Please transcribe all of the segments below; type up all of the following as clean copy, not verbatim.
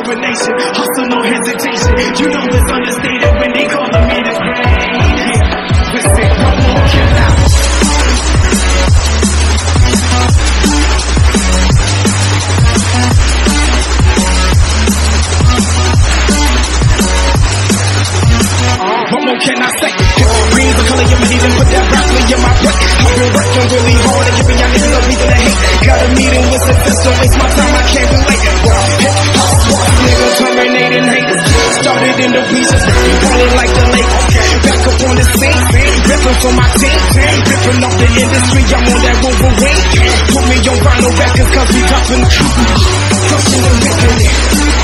determination, hustle, no hesitation. You know it's understated when they calling me the great. Listen, what more can I? What more can I say? Green the color of me, then put that broccoli in my butt. I've been working really hard and giving y'all niggas no reason to hate. Got a meeting with success, don't waste my time, I can't relate. Niggas terminating haters. Started in the pieces, falling like the lake. Back up on the scene, ripping for my team. Ripping off the industry, I'm on that Wolverine. Put me on vinyl records, cause we dropping. Crushing and ripping it.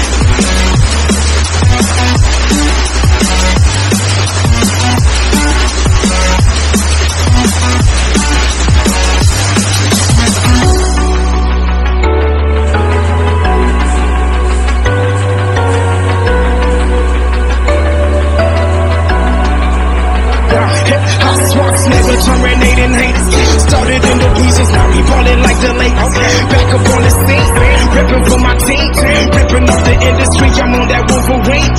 Terminating haters, started in the pieces, now we ballin' like the Lakers. Back up on the scene, ripping for my team, ripping off the industry, I'm on that Wolverine.